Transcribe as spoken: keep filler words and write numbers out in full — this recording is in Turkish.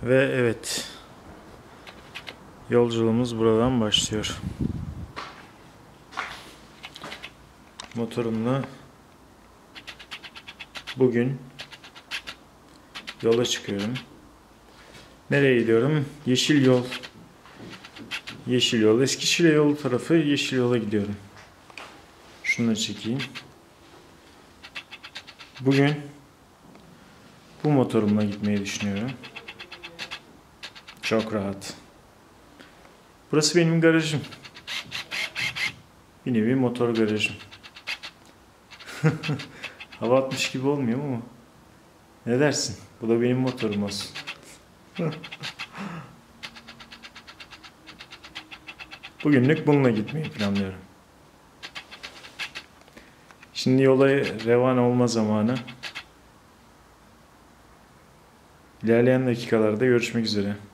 Ve evet, yolculuğumuz buradan başlıyor. Motorumla bugün yola çıkıyorum. Nereye gidiyorum? Yeşil Yol. Yeşil Yol. Eskişehir yolu tarafı Yeşil Yol'a gidiyorum. Şunu da çekeyim. Bugün bu motorumla gitmeyi düşünüyorum. Çok rahat. Burası benim garajım. Bir nevi motor garajım. Hava atmış gibi olmuyor mu? Ne dersin? Bu da benim motorum olsun. Bugünlük bununla gitmeyi planlıyorum. Şimdi yola revan olma zamanı. İlerleyen dakikalarda görüşmek üzere.